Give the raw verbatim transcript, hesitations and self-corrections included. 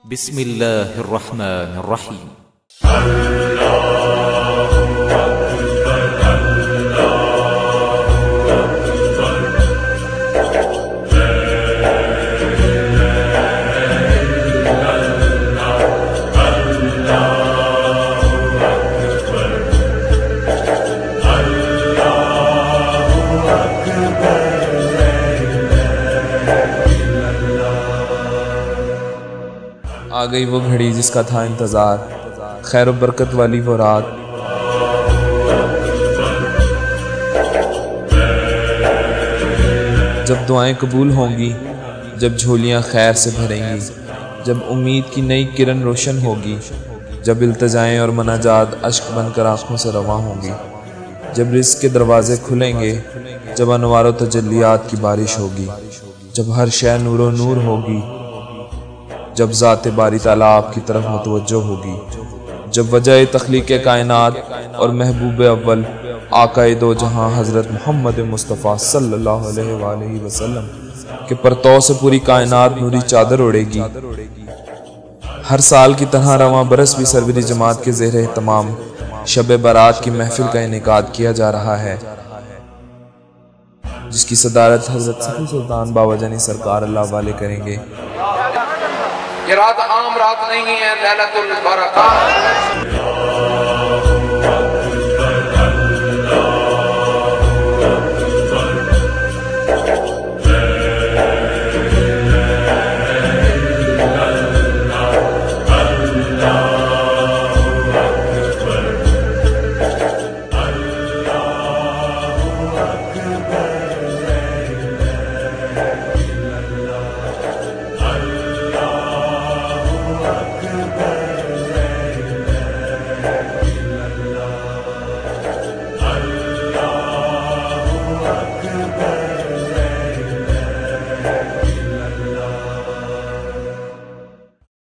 बिस्मिल्लाहिर्रहमानिर्रहीम। आ गई वो घड़ी जिसका था इंतज़ार, खैर बरकत वाली वो रात। जब दुआएं कबूल होंगी, जब झोलियां खैर से भरेंगी, जब उम्मीद की नई किरण रोशन होगी, जब इल्तिजाएं और मनाजात अश्क बनकर आंखों से रवां होंगी, जब रिज़्क़ के दरवाजे खुलेंगे, जब अनवार व तजल्लियात की बारिश होगी, जब हर शय नूरो नूर होगी, जब ज़ाते बारी ताला आपकी तरफ मुतवज्जो होगी, जब वजह तख्लीक़ कायनात और महबूब अव्वल आकाए दो जहां हज़रत मोहम्मद मुस्तफ़ा सल्लल्लाहु अलैहि वसल्लम के परतौ से पूरी कायनात नूरी चादर उड़ेगी। हर साल की तरह रवां बरस भी सरवरी जमात के ज़ेर एहतमाम शब बारात की महफिल का इनेकाद किया जा रहा है, जिसकी सदारत हज़रत सफ़ी सुल्तान बाबा जानी सरकार अल्लाह वाले करेंगे। ये रात आम रात नहीं है, लैलतुल बरक़ात।